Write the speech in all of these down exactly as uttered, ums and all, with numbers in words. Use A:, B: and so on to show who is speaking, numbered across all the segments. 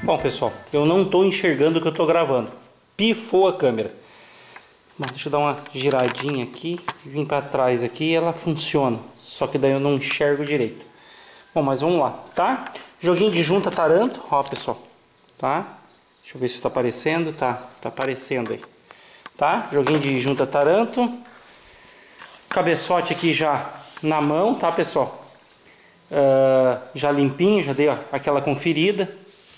A: Bom, pessoal, eu não estou enxergando o que eu estou gravando. Pifou a câmera. Mas deixa eu dar uma giradinha aqui, vim para trás aqui e ela funciona. Só que daí eu não enxergo direito. Bom, mas vamos lá, tá? Joguinho de junta taranto, ó, pessoal, tá? Deixa eu ver se está aparecendo, tá? Tá aparecendo aí, tá? Joguinho de junta taranto. Cabeçote aqui já na mão, tá, pessoal? Uh, já limpinho, já dei ó, aquela conferida.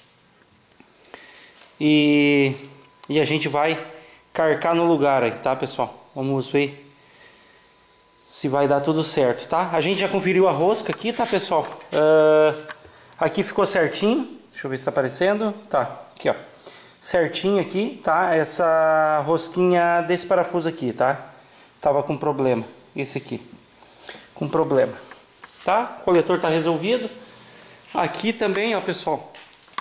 A: E, e a gente vai carcar no lugar aí, tá, pessoal? Vamos ver se vai dar tudo certo, tá? A gente já conferiu a rosca aqui, tá, pessoal? Uh, aqui ficou certinho. Deixa eu ver se tá aparecendo. Tá, aqui, ó. Certinho aqui, tá? Essa rosquinha desse parafuso aqui, tá? Tava com problema. Esse aqui. Com problema. Tá? O coletor tá resolvido. Aqui também, ó, pessoal.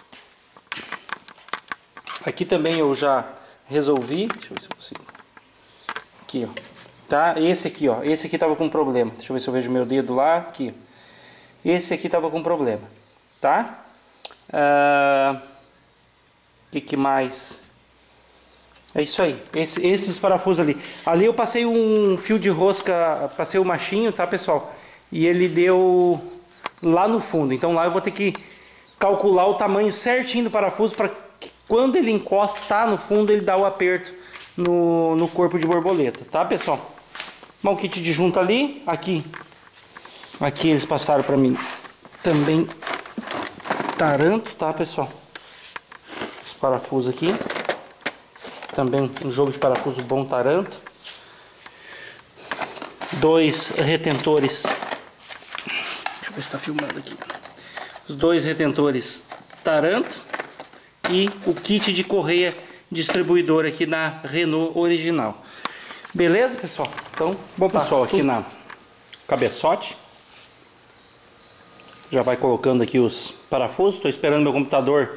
A: Aqui também eu já resolvi. Deixa eu ver se eu consigo. Aqui, ó. Tá? Esse aqui, ó. Esse aqui tava com problema. Deixa eu ver se eu vejo meu dedo lá. Aqui. Esse aqui tava com problema. Tá? O uh, que, que mais? É isso aí. Esse, esses parafusos ali. Ali eu passei um fio de rosca. Passei o machinho, tá, pessoal? E ele deu lá no fundo. Então lá eu vou ter que calcular o tamanho certinho do parafuso para que quando ele encosta no fundo ele dá o aperto no, no corpo de borboleta, tá, pessoal? Bom, kit de junta ali. Aqui, aqui eles passaram para mim também taranto, tá, pessoal? Os parafusos aqui. Também um jogo de parafuso bom taranto. Dois retentores. Deixa eu ver se está filmando aqui. Os dois retentores taranto. E o kit de correia distribuidor aqui na Renault original. Beleza, pessoal? Então, bom, pessoal, aqui na cabeçote. Já vai colocando aqui os parafusos. Estou esperando meu computador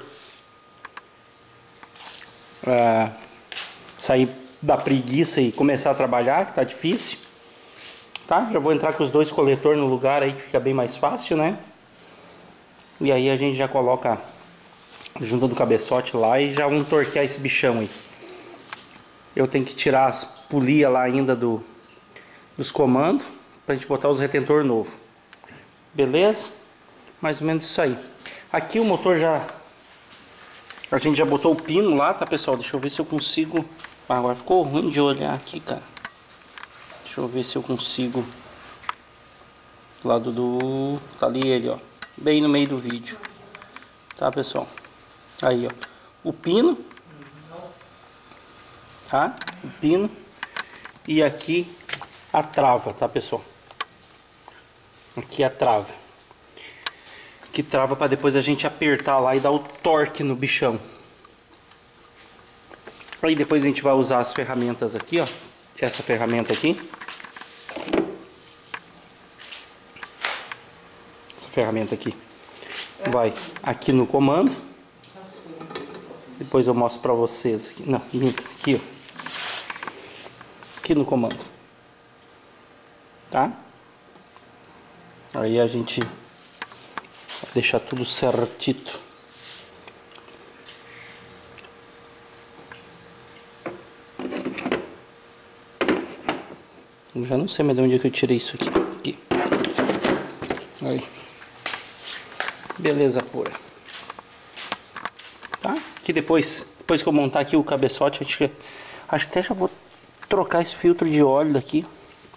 A: uh, sair da preguiça e começar a trabalhar, que tá difícil. Tá? Já vou entrar com os dois coletores no lugar aí, que fica bem mais fácil, né? E aí a gente já coloca junto do cabeçote lá e já vamos torquear esse bichão aí. Eu tenho que tirar as polias lá ainda do, dos comandos pra gente botar os retentor novo. Beleza? Mais ou menos isso aí. Aqui o motor já... A gente já botou o pino lá, tá, pessoal? Deixa eu ver se eu consigo... Ah, agora ficou ruim de olhar aqui, cara. Deixa eu ver se eu consigo... Do lado do... Tá ali ele, ó. Bem no meio do vídeo. Tá, pessoal? Aí, ó. O pino. Tá? O pino. E aqui a trava, tá, pessoal? Aqui a trava. Que trava para depois a gente apertar lá e dar o torque no bichão. Aí depois a gente vai usar as ferramentas aqui, ó. Essa ferramenta aqui. Essa ferramenta aqui vai aqui no comando. Depois eu mostro para vocês aqui. Não, aqui, ó. Aqui no comando. Tá? Aí a gente vai deixar tudo certito. Eu já não sei mais de onde é que eu tirei isso aqui. Aqui. Aí. Beleza pura. Tá? Que depois, depois que eu montar aqui o cabeçote, acho que, acho que até já vou trocar esse filtro de óleo daqui.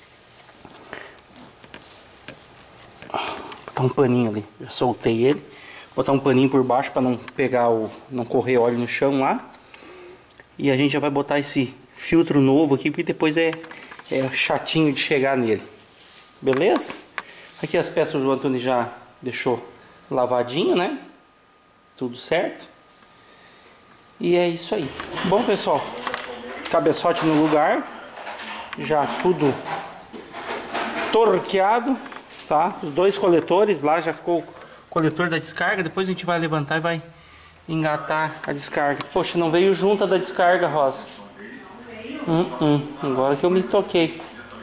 A: Botar um paninho ali. Já soltei ele. Botar um paninho por baixo para não pegar o, não correr óleo no chão lá. E a gente já vai botar esse filtro novo aqui, porque depois é, é chatinho de chegar nele. Beleza? Aqui as peças o Antônio já deixou lavadinho, né? Tudo certo. E é isso aí. Bom, pessoal, cabeçote no lugar. Já tudo torqueado, tá? Os dois coletores lá, já ficou o coletor da descarga. Depois a gente vai levantar e vai engatar a descarga. Poxa, não veio junta da descarga, Rosa. Hum, hum. Agora que eu me toquei.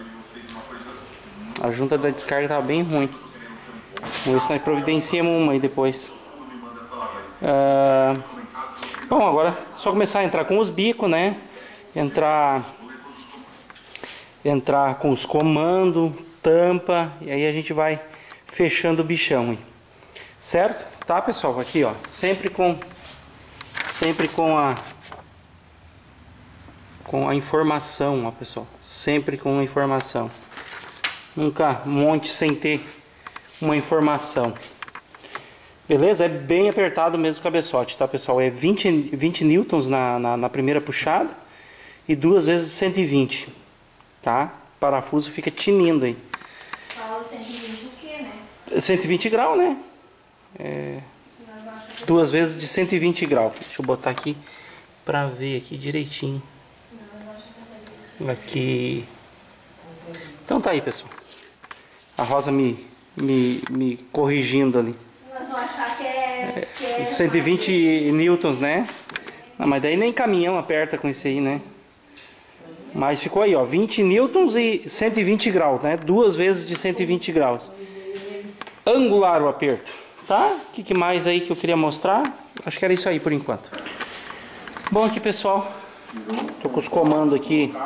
A: A junta da descarga tá bem ruim. Vamos ver se nós providenciamos uma aí depois. Uh, Bom, agora só começar a entrar com os bicos, né? Entrar, entrar com os comandos, tampa, e aí a gente vai fechando o bichão aí. Certo? Tá, pessoal? Aqui, ó, sempre com sempre com a com a informação, ó, pessoal. Sempre com a informação. Nunca monte sem ter uma informação. Beleza? É bem apertado mesmo o cabeçote, tá, pessoal? É vinte, vinte newtons na, na, na primeira puxada e duas vezes cento e vinte, tá? O parafuso fica tinindo aí.
B: Fala cento e vinte o quê, né?
A: cento e vinte graus, né? É, duas vezes de cento e vinte graus. Deixa eu botar aqui pra ver aqui direitinho. Aqui. Então tá aí, pessoal. A Rosa me, me, me corrigindo ali.
B: Nós vamos achar que é, que é
A: cento e vinte newtons, né? Não, mas daí nem caminhão aperta com esse aí, né? Mas ficou aí, ó, vinte newtons e cento e vinte graus, né? Duas vezes de cento e vinte graus. Angular o aperto, tá? O que, que mais aí que eu queria mostrar? Acho que era isso aí por enquanto. Bom, aqui, pessoal, tô com os comandos aqui.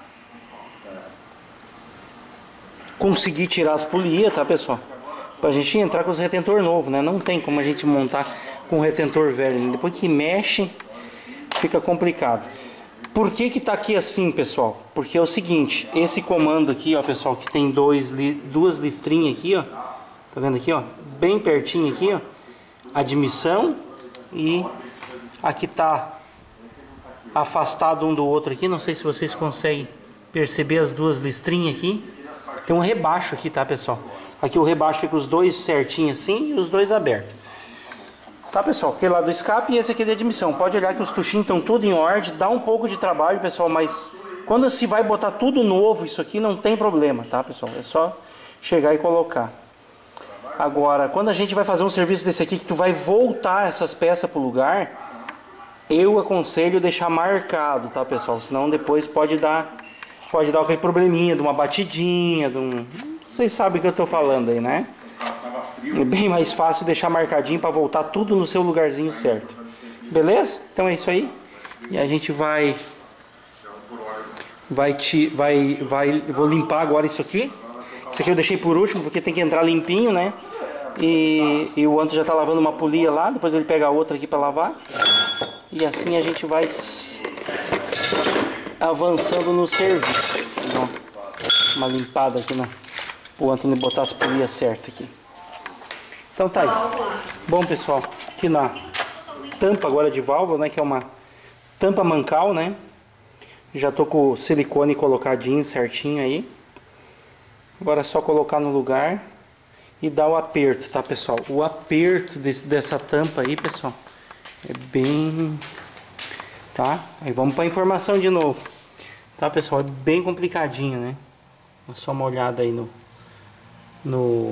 A: Consegui tirar as polias, tá, pessoal? Pra gente entrar com os retentor novo, né? Não tem como a gente montar com o retentor velho, né? Depois que mexe, fica complicado. Por que que tá aqui assim, pessoal? Porque é o seguinte, esse comando aqui, ó, pessoal, que tem dois, duas listrinhas aqui, ó. Tá vendo aqui, ó? Bem pertinho aqui, ó. Admissão e aqui tá afastado um do outro aqui. Não sei se vocês conseguem perceber as duas listrinhas aqui. Tem um rebaixo aqui, tá, pessoal? Aqui o rebaixo fica os dois certinhos assim e os dois abertos. Tá, pessoal? Aquele lá do escape e esse aqui de admissão. Pode olhar que os tuchinhos estão tudo em ordem. Dá um pouco de trabalho, pessoal, mas quando se vai botar tudo novo, isso aqui não tem problema, tá, pessoal? É só chegar e colocar. Agora, quando a gente vai fazer um serviço desse aqui, que tu vai voltar essas peças pro lugar, eu aconselho deixar marcado, tá, pessoal? Senão depois pode dar... Pode dar aquele probleminha de uma batidinha, de um... Vocês sabem o que eu estou falando aí, né? É bem mais fácil deixar marcadinho para voltar tudo no seu lugarzinho certo. Beleza? Então é isso aí. E a gente vai... Vai... Te, vai, vai vou limpar agora isso aqui. Isso aqui eu deixei por último porque tem que entrar limpinho, né? E, e o Anto já está lavando uma polia lá. Depois ele pega a outra aqui para lavar. E assim a gente vai... avançando no serviço. Então, uma limpada aqui na o Antônio botar as polias certas aqui. Então tá aí. Bom, pessoal, aqui na tampa agora de válvula, né, que é uma tampa mancal, né? Já tô com o silicone colocadinho certinho aí. Agora é só colocar no lugar e dar o aperto, tá, pessoal? O aperto desse, dessa tampa aí, pessoal, é bem... Tá? Aí vamos para a informação de novo. Tá, pessoal? É bem complicadinho, né? Dá só uma olhada aí no... no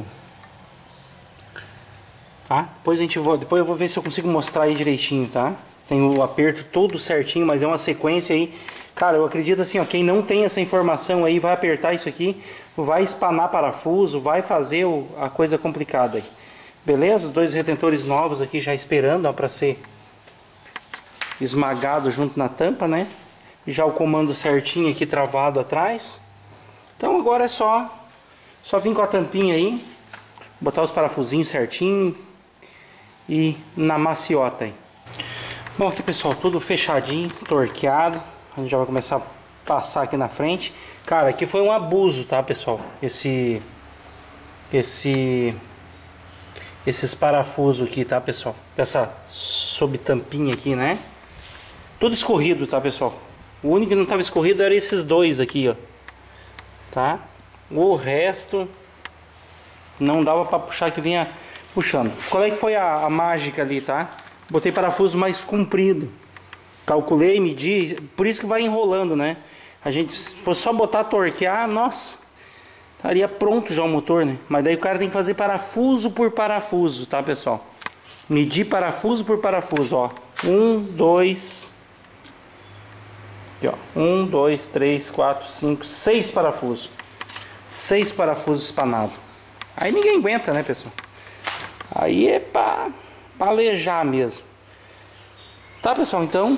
A: tá? Depois a gente vai, depois eu vou ver se eu consigo mostrar aí direitinho, tá? Tem o aperto todo certinho, mas é uma sequência aí. Cara, eu acredito assim, ó, quem não tem essa informação aí vai apertar isso aqui, vai espanar parafuso, vai fazer o, a coisa complicada aí. Beleza? Os dois retentores novos aqui já esperando, ó, para ser esmagado junto na tampa, né? Já o comando certinho aqui travado atrás. Então agora é só só vir com a tampinha aí, botar os parafusinhos certinho e na maciota aí. Bom, aqui, pessoal, tudo fechadinho, torqueado. A gente já vai começar a passar aqui na frente. Cara, aqui foi um abuso, tá, pessoal? Esse esse esses parafusos aqui, tá, pessoal? Essa subtampinha aqui, né? Tudo escorrido, tá, pessoal? O único que não estava escorrido era esses dois aqui, ó. Tá? O resto não dava para puxar, que vinha puxando. Qual é que foi a, a mágica ali, tá? Botei parafuso mais comprido. Calculei, medi, por isso que vai enrolando, né? A gente, se fosse só botar torquear, nossa, estaria pronto já o motor, né? Mas daí o cara tem que fazer parafuso por parafuso, tá, pessoal? Medir parafuso por parafuso, ó. Um, dois... Aqui, ó. Um, dois, três, quatro, cinco, seis parafusos. Seis parafusos espanados. Aí ninguém aguenta, né, pessoal? Aí é pra, pra alejar mesmo. Tá, pessoal, então...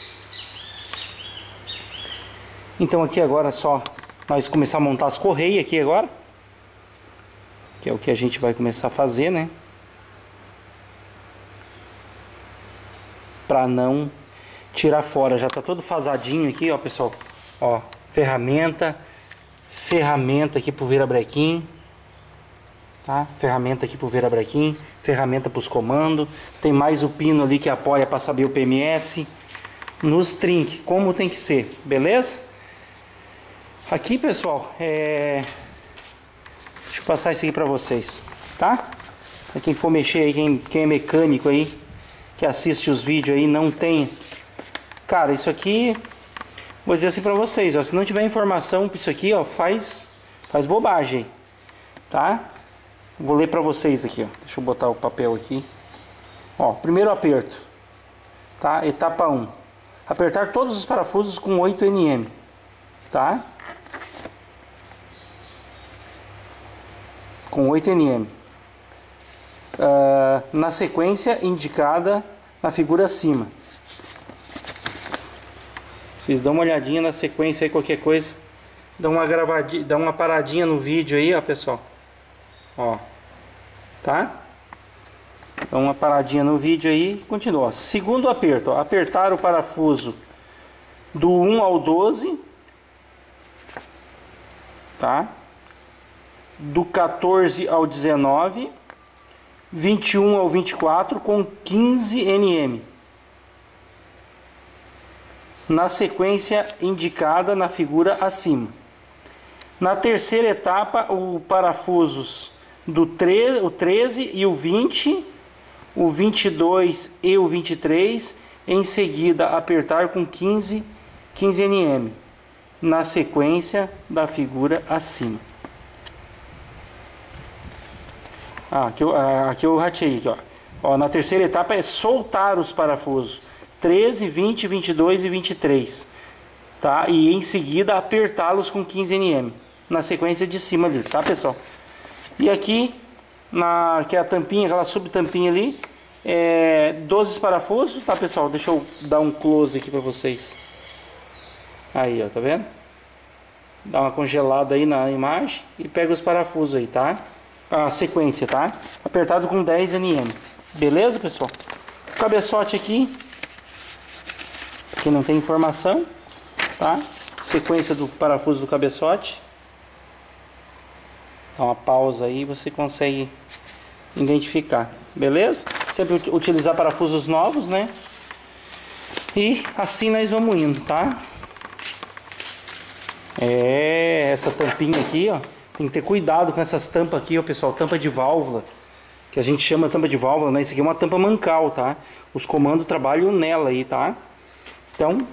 A: Então aqui agora é só nós começar a montar as correias aqui agora. Que é o que a gente vai começar a fazer, né? Pra não tirar fora. Já tá todo fasadinho aqui, ó, pessoal. Ó, ferramenta. Ferramenta aqui pro virabrequim. Tá? Ferramenta aqui pro virabrequim. Ferramenta pros comandos. Tem mais o pino ali que apoia para saber o P M S. Nos trinques, como tem que ser, beleza? Aqui, pessoal, é... deixa eu passar isso aqui pra vocês, tá? Pra quem for mexer aí, quem, quem é mecânico aí, que assiste os vídeos aí, não tem... Cara, isso aqui, vou dizer assim pra vocês, ó, se não tiver informação pra isso aqui, ó, faz, faz bobagem, tá? Vou ler pra vocês aqui, ó. Deixa eu botar o papel aqui. Ó, primeiro aperto, tá? Etapa um. Apertar todos os parafusos com oito N M, tá? Com oito N M. Uh, na sequência indicada na figura acima. Vocês dão uma olhadinha na sequência aí, qualquer coisa. Dá uma gravadinha, dá uma paradinha no vídeo aí, ó, pessoal. Ó. Tá? Dá uma paradinha no vídeo aí e continua. Segundo aperto, ó, apertar o parafuso do um ao doze. Tá? Do quatorze ao dezenove, vinte e um ao vinte e quatro com quinze N M. Na sequência indicada na figura acima. Na terceira etapa, o parafusos do treze, o treze e o vinte, o vinte e dois e o vinte e três, em seguida apertar com quinze, quinze N M. Na sequência da figura acima. Ah, aqui eu, aqui eu ratei aqui, ó. Ó, na terceira etapa é soltar os parafusos treze, vinte, vinte e dois e vinte e três, tá? E em seguida apertá-los com quinze N M na sequência de cima ali, tá, pessoal? E aqui na que é a tampinha, aquela subtampinha ali, é doze parafusos, tá, pessoal? Deixa eu dar um close aqui para vocês. Aí, ó, tá vendo? Dá uma congelada aí na imagem e pega os parafusos aí, tá? A sequência, tá? Apertado com dez N M. Beleza, pessoal? O cabeçote aqui, que não tem informação, tá? Sequência do parafuso do cabeçote. Dá uma pausa aí, você consegue identificar. Beleza? Sempre utilizar parafusos novos, né? E assim nós vamos indo, tá? É, essa tampinha aqui, ó. Tem que ter cuidado com essas tampas aqui, ó, pessoal. Tampa de válvula, que a gente chama tampa de válvula, né? Isso aqui é uma tampa mancal, tá? Os comandos trabalham nela aí, tá? Então,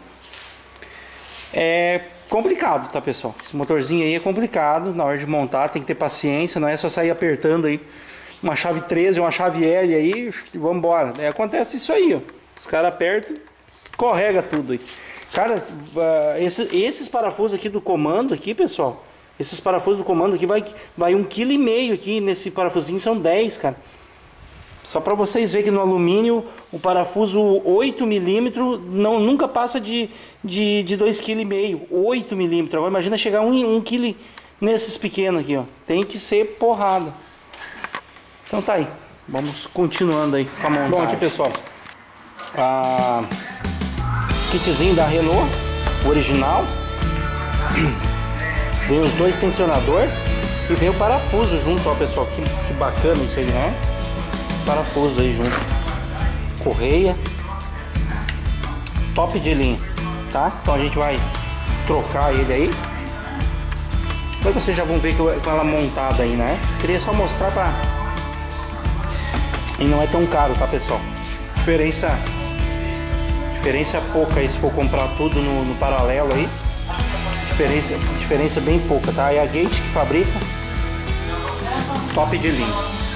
A: é complicado, tá, pessoal? Esse motorzinho aí é complicado. Na hora de montar, tem que ter paciência. Não é só sair apertando aí uma chave treze, uma chave L aí e vamos embora. É, acontece isso aí, ó. Os caras apertam, escorrega tudo aí. Cara, uh, esses, esses parafusos aqui do comando aqui, pessoal, esses parafusos do comando aqui vai, vai um quilo e meio aqui nesse parafusinho, são dez, cara. Só para vocês verem que no alumínio o parafuso oito milímetros não, nunca passa de, de, de dois vírgula cinco quilos, oito milímetros. Agora imagina chegar a um, um quilo nesses pequenos aqui, ó. Tem que ser porrada. Então tá aí, vamos continuando aí com a montagem. Bom, aqui, pessoal, a kitzinho da Renault, original. Vem os dois tensionadores e vem o parafuso junto, ó, pessoal. Que, que bacana isso aí, né? Parafuso aí junto. Correia. Top de linha, tá? Então a gente vai trocar ele aí. Depois vocês já vão ver com ela montada aí, né? Queria só mostrar pra... E não é tão caro, tá, pessoal? Diferença... Diferença pouca aí se for comprar tudo no, no paralelo aí. Diferença, diferença bem pouca, tá? É a Gate que fabrica. Top de linha.